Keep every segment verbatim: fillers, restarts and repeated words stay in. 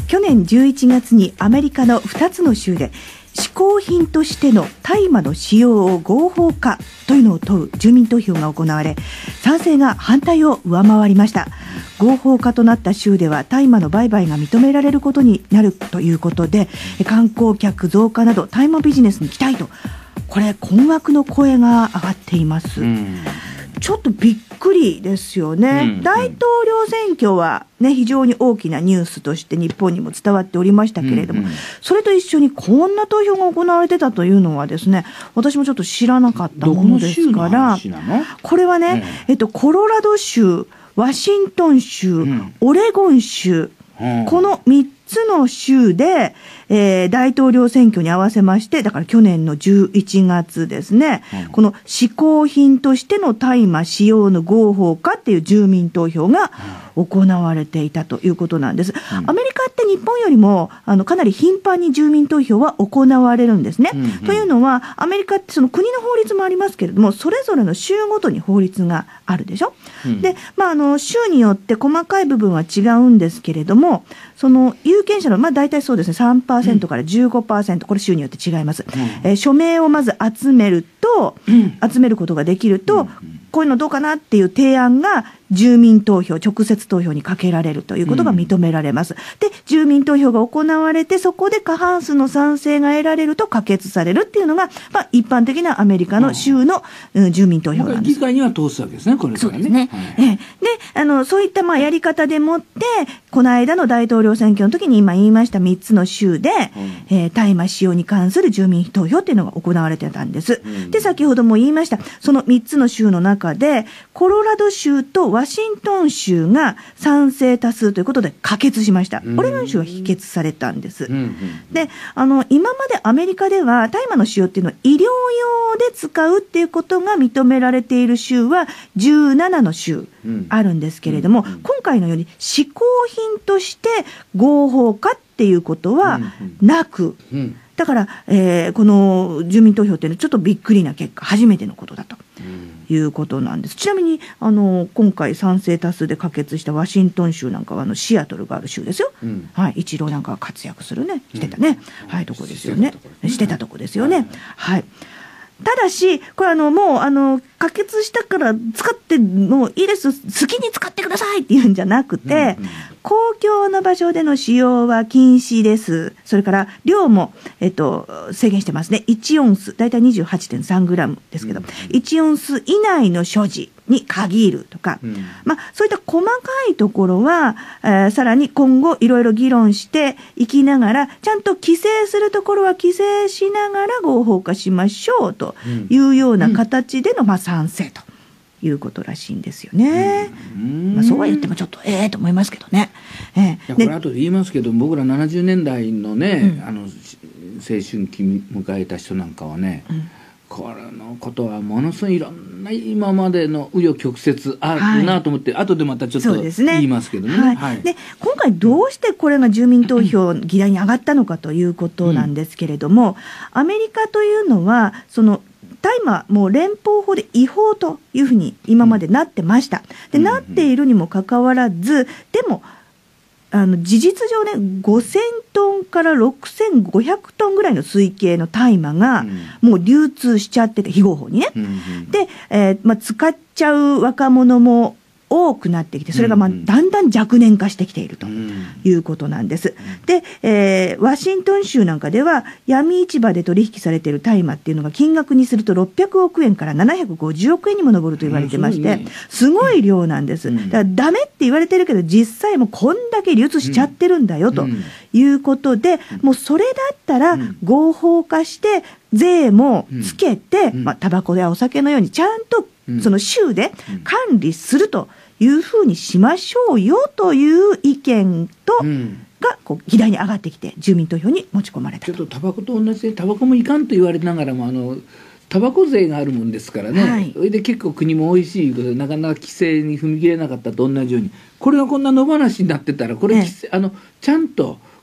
去年じゅういちがつにアメリカのふたつの州で嗜好品としての大麻の使用を合法化というのを問う住民投票が行われ、賛成が反対を上回りました。合法化となった州では大麻の売買が認められることになるということで、観光客増加など大麻ビジネスに期待と、これ困惑の声が上がっています。うん、ちょっとびっくりですよね。うん、大統領選挙は、ね、非常に大きなニュースとして日本にも伝わっておりましたけれども、うんうん、それと一緒にこんな投票が行われてたというのはですね、私もちょっと知らなかったものですから、これはね、えっと、コロラド州、ワシントン州、うん、オレゴン州、うん、このみっつの州で、えー、大統領選挙に合わせまして、だから去年のじゅういちがつですね、うん、この嗜好品としての大麻使用の合法化っていう住民投票が行われていたということなんです。うん、アメリカって日本よりもあのかなり頻繁に住民投票は行われるんですね。うんうん、というのは、アメリカってその国の法律もありますけれども、それぞれの州ごとに法律があるでしょ。うん、で、まあ、あの州によって細かい部分は違うんですけれども、その有権者の、まあ、大体そうですね、さんパーセントから じゅうごパーセント、これ州によって違います。うん、えー、署名をまず集めると、うん、集めることができると、うん、こういうのどうかなっていう提案が住民投票、直接投票にかけられるということが認められます。うん、で、住民投票が行われて、そこで過半数の賛成が得られると可決されるっていうのが、まあ、一般的なアメリカの州の、うん、住民投票なんです。 議会には通すわけですね、これからね。 そうですね。はい、えー、で、あの、そういったまあやり方でもって、この間の大統領選挙の時に今言いましたみっつの州で、うん、えー、大麻使用に関する住民投票っていうのが行われてたんです。うん、で、先ほども言いました、そのみっつの州の中で、コロラド州とワシントン州が賛成多数ということで可決しました。オレゴン州は否決されたんです。うんうん、で、あの、今までアメリカでは大麻の使用っていうのは医療用で使うっていうことが認められている州はじゅうななの州あるんですけれども、うんうん、今回のように嗜好品として合法化っていうことはなく、うんうん、だから、えー、この住民投票っていうのはちょっとびっくりな結果、初めてのことだということなんです。ちなみにあの今回賛成多数で可決したワシントン州なんかはあのシアトルがある州ですよ。うん、はい、イチローなんかが活躍するね、してたね、うん、はい、とこですよね。してたとこですよね。はい。ただし、これあのもうあの可決したから使ってもういいです、好きに使ってくださいっていうんじゃなくて、うんうん、公共の場所での使用は禁止です。それから量も、えっと、制限してますね。いちオンス、だいたい にじゅうはちてんさんグラム ですけど、うんうん、いちオンス以内の所持に限るとか、うん、まあ、そういった細かいところは、えー、さらに今後いろいろ議論していきながら、ちゃんと規制するところは規制しながら合法化しましょうというような形での、まあ、賛成ということらしいんですよね。うん、まあ、そうは言ってもちょっとええと思いますけどね。えー、 いやこれ後で言いますけど、僕らななじゅうねんだいのね、うん、あの青春期迎えた人なんかはね、うん、これのことはものすごいいろんな今までの紆余曲折あるなと思って、はい、後でまたちょっと言いますけどね。 はいはい、で今回どうしてこれが住民投票議題に上がったのかということなんですけれども、うん、アメリカというのはその大麻もう連邦法で違法というふうに今までなってました。で、なっているにもかかわらず、でもあの事実上ね、ごせんトンからろくせんごひゃくトンぐらいの推計の大麻がもう流通しちゃってて、非合法にね。うんうん、で、えーまあ、使っちゃう若者も多くなってきて、それがまあだんだん若年化してきているということなんです。で、えー、ワシントン州なんかでは闇市場で取引されている大麻っていうのが金額にするとろっぴゃくおくえんからななひゃくごじゅうおくえんにも上ると言われてまして、すごい量なんです。だからダメって言われてるけど、実際もこんだけ流通しちゃってるんだよということで、もうそれだったら合法化して税もつけて、まあタバコやお酒のようにちゃんとその州で管理するというふうにしましょうよという意見と、うん、がこう議題に上がってきて住民投票に持ち込まれたと。 ちょっとタバコと同じで、タバコもいかんと言われながらもあのタバコ税があるもんですからね、はい、それで結構国も美味しいことでなかなか規制に踏み切れなかったと同じように、これがこんな野放しになってたらこれ、ね、あのちゃんと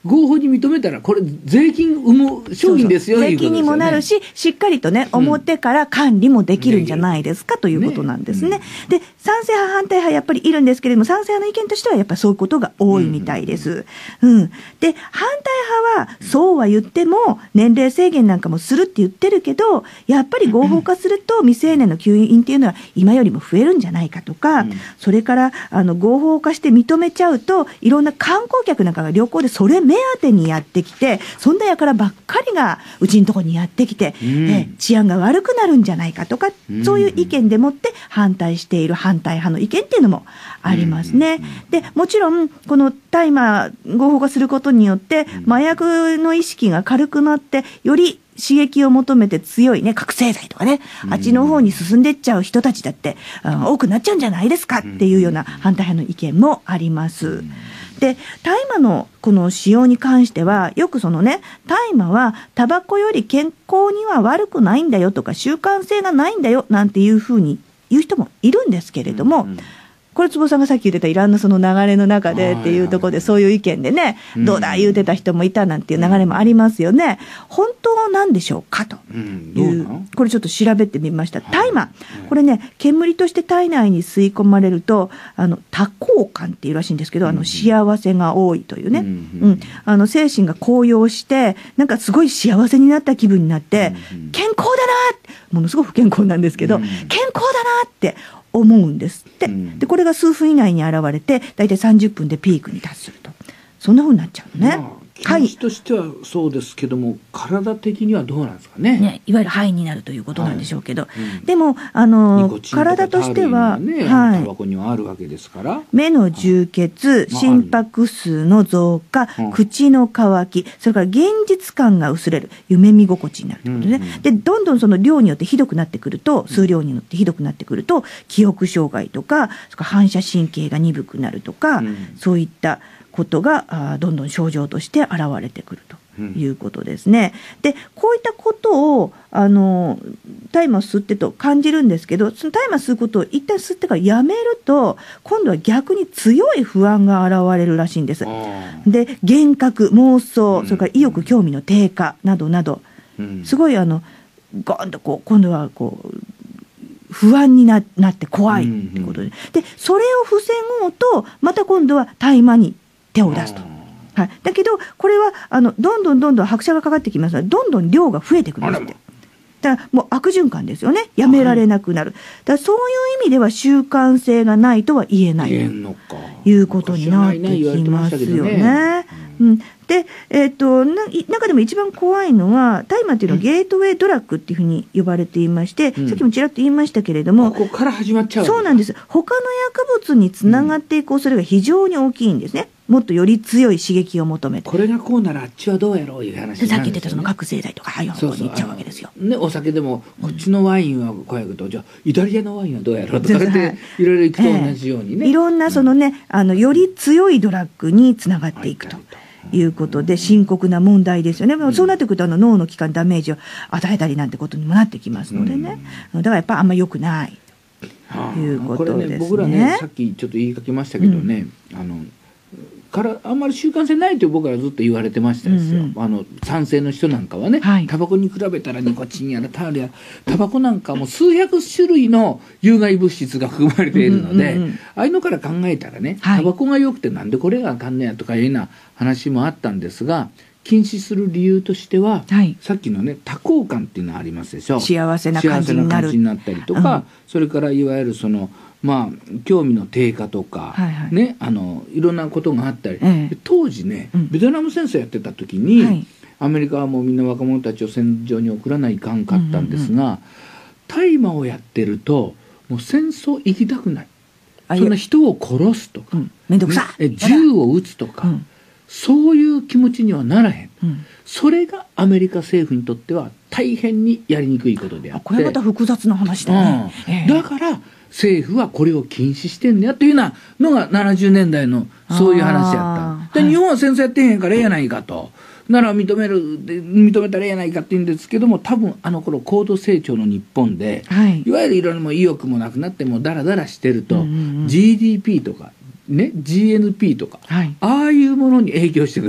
合法に認めたらこれ税金生む商品ですよ。 そうそう、税金にもなるし、しっかりとね、表から管理もできるんじゃないですか、うん、ということなんですね。ね、で賛成派反対派やっぱりいるんですけれども、賛成派の意見としてはやっぱりそういうことが多いみたいです。うん、うん、で反対派はそうは言っても年齢制限なんかもするって言ってるけど、やっぱり合法化すると未成年の吸引っていうのは今よりも増えるんじゃないかとか、うん、それからあの合法化して認めちゃうといろんな観光客なんかが旅行でそれ目当てにやってきて、そんなやからばっかりがうちのところにやってきて、うん、え治安が悪くなるんじゃないかとか、うん、そういう意見でもって反対している反対派の意見っていうのもありますね。でもちろんこの大麻合法化することによって麻薬の意識が軽くなってより刺激を求めて強いね覚醒剤とかね、あっちの方に進んでいっちゃう人たちだって、うん、多くなっちゃうんじゃないですかっていうような反対派の意見もあります。で大麻のこの使用に関してはよくそのね、大麻はタバコより健康には悪くないんだよとか習慣性がないんだよなんていうふうに言う人もいるんですけれども、うんうん、これ坪さんがさっき言ってたイランのその流れの中でっていうところでそういう意見でね、どうだ言うてた人もいたなんていう流れもありますよね。本当なんでしょうかという、これちょっと調べてみました。大麻、これね、煙として体内に吸い込まれるとあの多幸感っていうらしいんですけど、あの幸せが多いというね、うんうん、あの精神が高揚してなんかすごい幸せになった気分になって、健康だな、ものすごく不健康なんですけど、健康だなって思うんですって、うん、でこれが数分以内に現れてだいたいさんじゅっぷんでピークに達すると、そんな風になっちゃうのね。まあ気持ちとしてはそうですけども、はい、体的にはどうなんですか ね, ねいわゆる肺になるということなんでしょうけど、はい、うん、でもあの体としては、ね、はい、タバコにはあるわけですから、目の充血、はい、心拍数の増加、まあ、口の渇き、それから現実感が薄れる、夢見心地になるということでね、うんうん、でどんどんその量によってひどくなってくると、数量によってひどくなってくると記憶障害とか、それから反射神経が鈍くなるとか、うん、そういったことがどんどん症状として現れてくるということですね。でこういったことをあの大麻を吸ってと感じるんですけど、その大麻吸うことを一旦吸ってからやめると今度は逆に強い不安が現れるらしいんです。で幻覚、妄想、それから意欲、興味の低下などなど、すごいあのゴーンとこう今度はこう不安に な, なって怖いってことで、でそれを防ごうとまた今度は大麻に手を出すと、はい、だけどこれはあのどんどんどんどん拍車がかかってきますので、どんどん量が増えてくるんですって。だからもう悪循環ですよね。やめられなくなる。だからそういう意味では習慣性がないとは言えないということになってきますよね。うん、で、えー、とな中でも一番怖いのは大麻というのはゲートウェイドラッグっていうふうに呼ばれていまして、うん、さっきもちらっと言いましたけれども、 ここから始まっちゃう。 そうなんです。他の薬物につながっていく恐れが非常に大きいんですね。もっとより強い刺激を求めて、 これがこうならあっちはどうやろういう話なんですよね。 さっき言ってたその覚醒剤とかああいう方向に行っちゃうわけですよ。 そうそう、ね、お酒でもこっちのワインは怖いけど、うん、じゃあイタリアのワインはどうやろうとかって、はい、いろいろいくと同じようにね、 えー、いろんなそのね、うん、あのより強いドラッグにつながっていくということで深刻な問題ですよね。うん、そうなってくるとあの脳の器官ダメージを与えたりなんてことにもなってきますのでね、うん、だからやっぱあんま良くないということですね。 これね、僕らね、さっきちょっと言いかけましたけどね、うん、あのからあんまり習慣性ないと僕らずっと言われてましたですよ、うんうん、あの賛成の人なんかはね、はい、タバコに比べたらニコチンやらタールやタバコなんかも数百種類の有害物質が含まれているので、うんうんうん、ああいうのから考えたらね、はい、タバコが良くてなんでこれがあかんねやとかいうような話もあったんですが、禁止する理由としては、はい、さっきのね多幸感っていうのがありますでしょ。 幸せな感じになる、 幸せな感じになったりとか、うん、それからいわゆるそのまあ、興味の低下とか、はいはい、ね、あのいろんなことがあったり、ええ、当時ね、うん、ベトナム戦争やってた時に、はい、アメリカはもうみんな若者たちを戦場に送らないかんかったんですが、うんうんうん、大麻をやってるともう戦争行きたくない、そんな人を殺すとか、うん、 めんどくさい、 ね、銃を撃つとか、うん、そういう気持ちにはならへん、うん、それがアメリカ政府にとっては大変にやりにくいことであって、 これまた複雑な話だね、 うんえー、だから政府はこれを禁止してんねやというようなのがななじゅうねんだいのそういう話やった。で、はい、日本は戦争やってへんからええやないかと、なら認めるで認めたらええやないかって言うんですけども、多分あの頃高度成長の日本で、はい、いわゆるいろんなも意欲もなくなってもうダラダラしてると、うんうんうん、ジーディーピー とか、ね、ジーエヌピー とか、はい、ああいうものに影響してくると。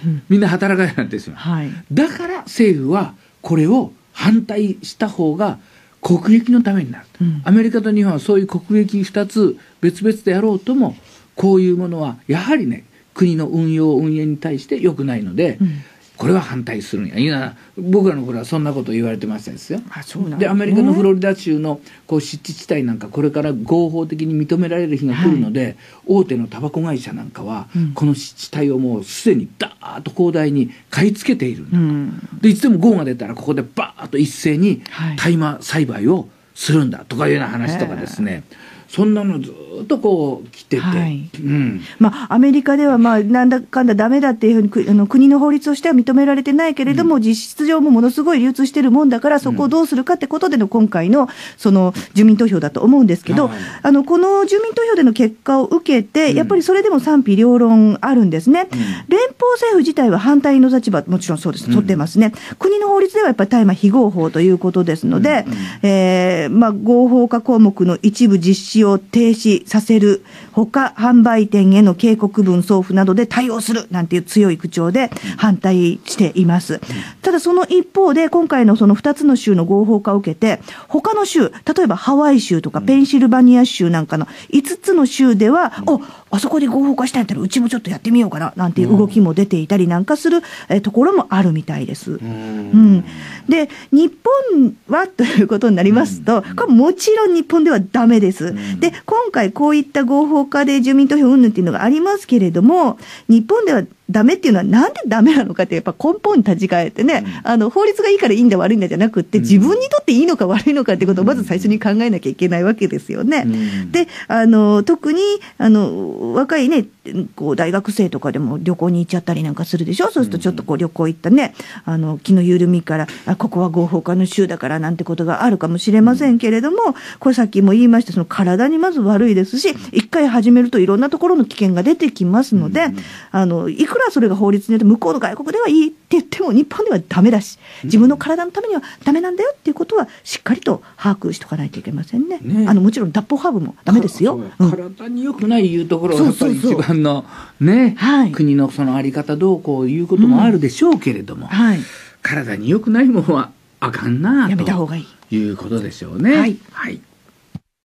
みんな働かなくなってしまう、 はい、 だから政府はこれを反対した方が国益のためになる、うん、アメリカと日本はそういう国益ふたつ別々でやろうともこういうものはやはりね国の運用運営に対して良くないので、うん、これは反対するんやいや僕らの頃はそんなこと言われてましたんですよ。 あ、そうなんですね。 でアメリカのフロリダ州のこう湿地地帯なんかこれから合法的に認められる日が来るので、はい、大手のタバコ会社なんかは、うん、この湿地帯をもうすでにダーッと広大に買い付けているんだと、うん、でいつでも豪が出たらここでバーッと一斉に大麻栽培をするんだとかいうような話とかですね、そんなのずっとこう来てて、はい、うん、 まあ、アメリカではまあなんだかんだダメだっていうふうにあの国の法律としては認められてないけれども、うん、実質上もものすごい流通してるもんだからそこをどうするかってことでの今回のその住民投票だと思うんですけど、はい、あのこの住民投票での結果を受けてやっぱりそれでも賛否両論あるんですね、うん、連邦政府自体は反対の立場もちろんそうです、取ってますね、うん、国の法律ではやっぱり大麻非合法ということですので、うんうん、えーまあ、合法化項目の一部実施を停止させるほか販売店への警告文送付などで対応するなんていう強い口調で反対しています。ただその一方で今回のそのふたつの州の合法化を受けて他の州、例えばハワイ州とかペンシルバニア州なんかのいつつの州では、お、あそこで合法化したんやったらうちもちょっとやってみようかななんていう動きも出ていたりなんかするえところもあるみたいです。うん、で日本はということになりますと、これもちろん日本ではダメです。で今回こういった合法化で住民投票云々っていうのがありますけれども、日本ではダメっていうのはなんでダメなのかってやっぱ根本に立ち返ってね、うん、あの法律がいいからいいんだ悪いんだじゃなくって自分にとっていいのか悪いのかってことをまず最初に考えなきゃいけないわけですよね、うん、であの特にあの若いねこう大学生とかでも旅行に行っちゃったりなんかするでしょ。そうするとちょっとこう旅行行ったねあの気の緩みからあここは合法化の州だからなんてことがあるかもしれませんけれども、これさっきも言いましたその体にまず悪いですし、一回始めるといろんなところの危険が出てきますので、あのいくらそれが法律によって向こうの外国ではいいって言っても日本ではダメだし、自分の体のためにはダメなんだよっていうことはしっかりと把握しておかないといけませんね。ね、あのもちろん脱法ハーブもダメですよ。 うん、体に良くないいうところがやっぱり一番のね、はい、国のそのあり方どうこういうこともあるでしょうけれども、うんはい、体に良くないものはあかんなとやめた方がいいいうことでしょうね。はい、はい。